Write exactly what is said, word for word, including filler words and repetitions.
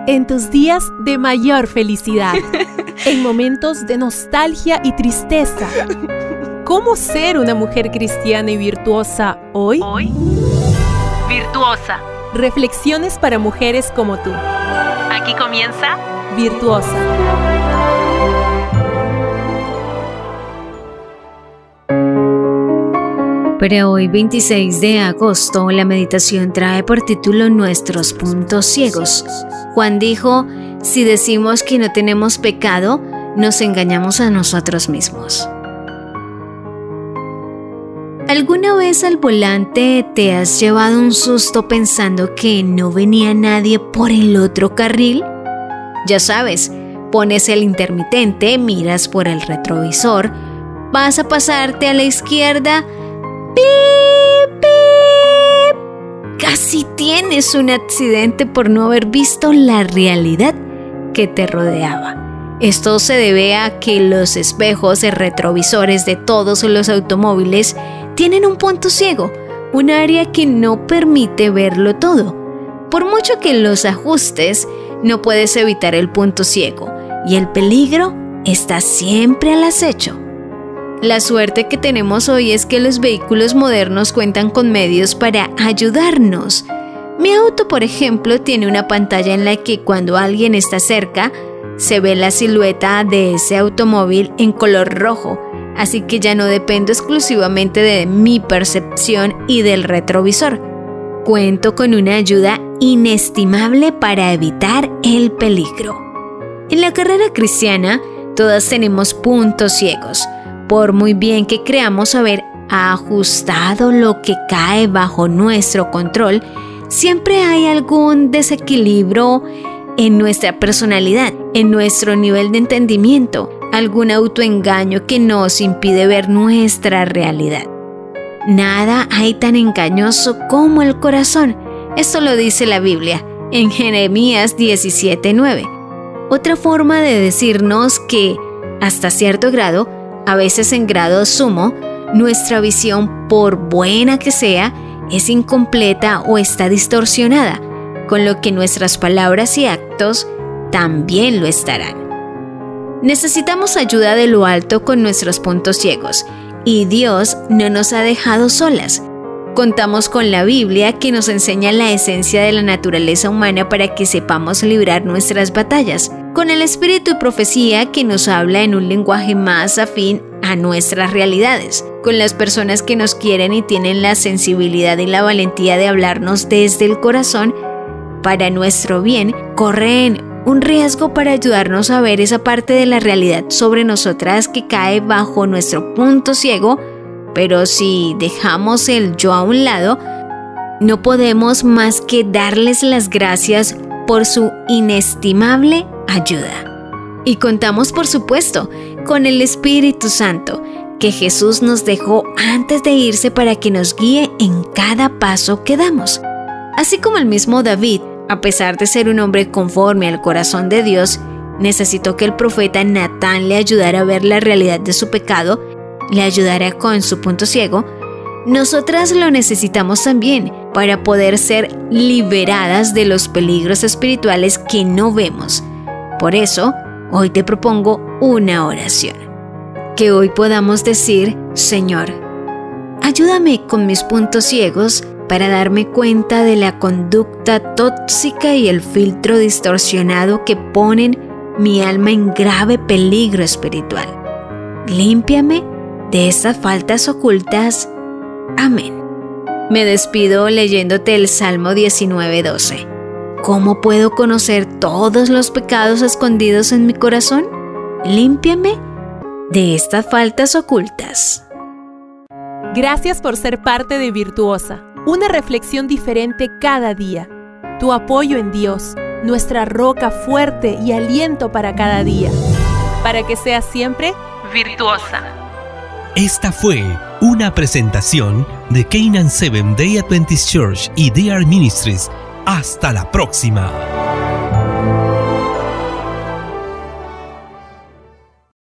En tus días de mayor felicidad, en momentos de nostalgia y tristeza. ¿Cómo ser una mujer cristiana y virtuosa hoy? Hoy, Virtuosa. Reflexiones para mujeres como tú. Aquí comienza Virtuosa. Para hoy, veintiséis de agosto, la meditación trae por título Nuestros puntos ciegos. Juan dijo, si decimos que no tenemos pecado, nos engañamos a nosotros mismos. ¿Alguna vez al volante te has llevado un susto pensando que no venía nadie por el otro carril? Ya sabes, pones el intermitente, miras por el retrovisor, vas a pasarte a la izquierda, ¡pip, pip! Casi tienes un accidente por no haber visto la realidad que te rodeaba. Esto se debe a que los espejos de retrovisores de todos los automóviles tienen un punto ciego, un área que no permite verlo todo. Por mucho que los ajustes, no puedes evitar el punto ciego y el peligro está siempre al acecho. La suerte que tenemos hoy es que los vehículos modernos cuentan con medios para ayudarnos. Mi auto, por ejemplo, tiene una pantalla en la que cuando alguien está cerca, se ve la silueta de ese automóvil en color rojo, así que ya no dependo exclusivamente de mi percepción y del retrovisor. Cuento con una ayuda inestimable para evitar el peligro. En la carrera cristiana, todas tenemos puntos ciegos. Por muy bien que creamos haber ajustado lo que cae bajo nuestro control, siempre hay algún desequilibrio en nuestra personalidad, en nuestro nivel de entendimiento, algún autoengaño que nos impide ver nuestra realidad. Nada hay tan engañoso como el corazón. Esto lo dice la Biblia en Jeremías diecisiete nueve. Otra forma de decirnos que, hasta cierto grado, a veces en grado sumo, nuestra visión, por buena que sea, es incompleta o está distorsionada, con lo que nuestras palabras y actos también lo estarán. Necesitamos ayuda de lo alto con nuestros puntos ciegos, y Dios no nos ha dejado solas. Contamos con la Biblia que nos enseña la esencia de la naturaleza humana para que sepamos librar nuestras batallas, con el espíritu y profecía que nos habla en un lenguaje más afín a nuestras realidades, con las personas que nos quieren y tienen la sensibilidad y la valentía de hablarnos desde el corazón para nuestro bien, corren un riesgo para ayudarnos a ver esa parte de la realidad sobre nosotras que cae bajo nuestro punto ciego, pero si dejamos el yo a un lado, no podemos más que darles las gracias por su inestimable ayuda. Y contamos, por supuesto, con el Espíritu Santo, que Jesús nos dejó antes de irse para que nos guíe en cada paso que damos. Así como el mismo David, a pesar de ser un hombre conforme al corazón de Dios, necesitó que el profeta Natán le ayudara a ver la realidad de su pecado, le ayudara con su punto ciego. Nosotras lo necesitamos también para poder ser liberadas de los peligros espirituales que no vemos. Por eso, hoy te propongo una oración. Que hoy podamos decir, Señor, ayúdame con mis puntos ciegos para darme cuenta de la conducta tóxica y el filtro distorsionado que ponen mi alma en grave peligro espiritual. Límpiame de estas faltas ocultas. Amén. Me despido leyéndote el Salmo diecinueve doce. ¿Cómo puedo conocer todos los pecados escondidos en mi corazón? Límpiame de estas faltas ocultas. Gracias por ser parte de Virtuosa, una reflexión diferente cada día. Tu apoyo en Dios, nuestra roca fuerte y aliento para cada día. Para que seas siempre Virtuosa. Esta fue una presentación de Canaan Seventh Day Adventist Church y D R Ministries. Hasta la próxima.